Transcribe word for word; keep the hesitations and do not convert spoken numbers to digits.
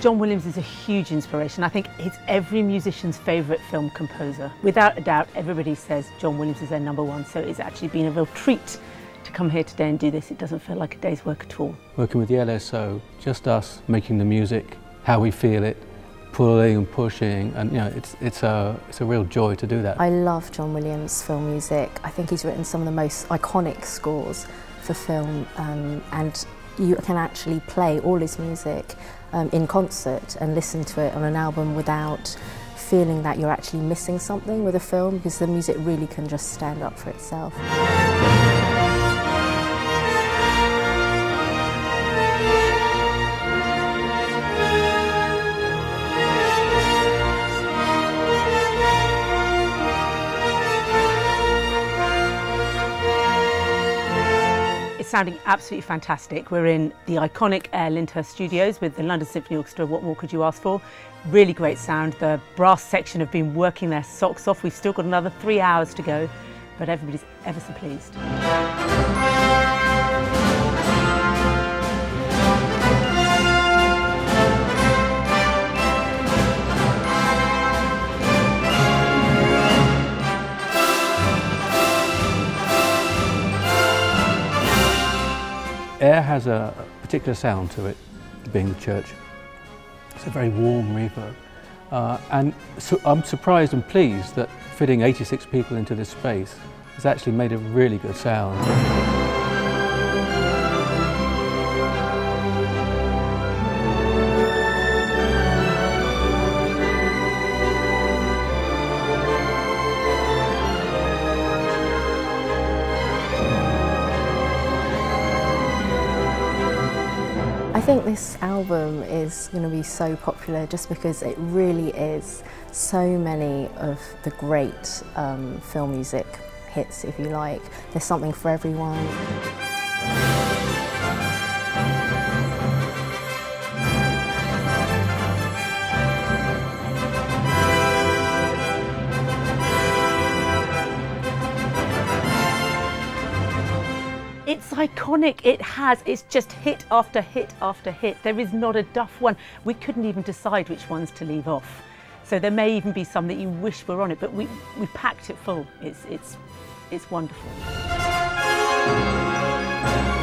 John Williams is a huge inspiration. I think he's every musician's favourite film composer. Without a doubt, everybody says John Williams is their number one, so it's actually been a real treat to come here today and do this. It doesn't feel like a day's work at all. Working with the L S O, just us making the music, how we feel it, pulling and pushing, and you know, it's, it's, a, it's a real joy to do that. I love John Williams' film music. I think he's written some of the most iconic scores for film, um, and you can actually play all his music um, in concert and listen to it on an album without feeling that you're actually missing something with a film, because the music really can just stand up for itself. Sounding absolutely fantastic. We're in the iconic Air Lyndhurst Studios with the London Symphony Orchestra. What more could you ask for? Really great sound. The brass section have been working their socks off. We've still got another three hours to go, but everybody's ever so pleased. Air has a particular sound to it, being the church. It's a very warm reverb. Uh, and so I'm surprised and pleased that fitting eighty-six people into this space has actually made a really good sound. I think this album is going to be so popular just because it really is so many of the great um, film music hits, if you like. There's something for everyone. It's iconic, it has, it's just hit after hit after hit. There is not a duff one. We couldn't even decide which ones to leave off. So there may even be some that you wish were on it, but we, we packed it full. It's, it's, it's wonderful.